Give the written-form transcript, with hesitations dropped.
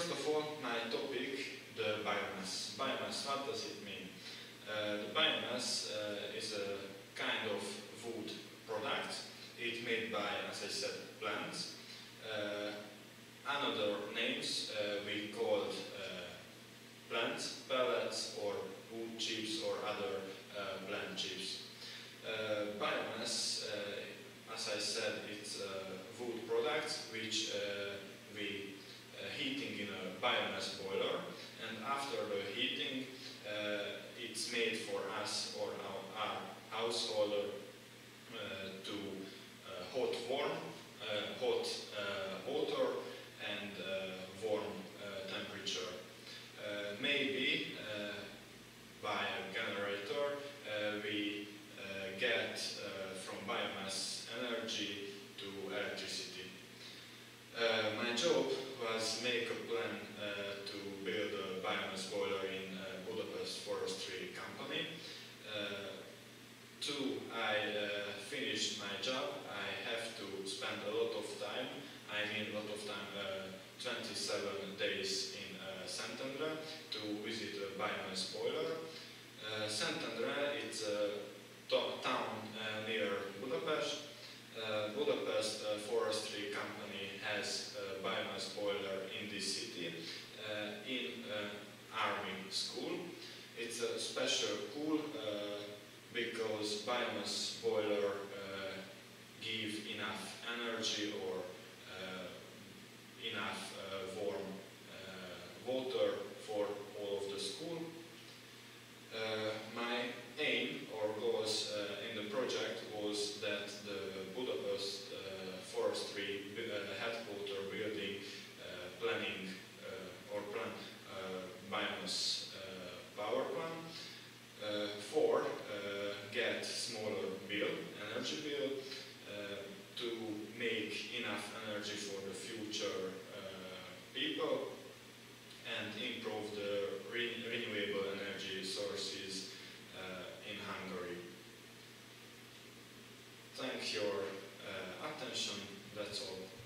First of all, my topic, the biomass. Biomass, what does it mean? The biomass is a kind of wood product. It's made by, as I said, plants. Another names we called plants, pellets, or wood chips, or other plant chips. Biomass, as I said, it's a wood product which we heating in a biomass boiler, and after the heating it's made for us or our household to hot water and warm temperature. Maybe by a generator we get from biomass energy to electricity. My job was make a plan to build a biomass boiler in Budapest Forestry Company. I finished my job. I have to spend a lot of time, 27 days in Szentendre to visit a biomass boiler. Szentendre is a town near Budapest. Budapest Forestry Company has a biomass boiler in this city in Army School. It's a special school because biomass boiler give enough energy or enough warm water for all of the school. My aim or goals in the project was that the Budapest Forestry headquarter building planning or plan biomass power plant for get smaller energy bill to make enough energy for the future people and improve the renewable energy sources in Hungary. Thank your attention. That's all.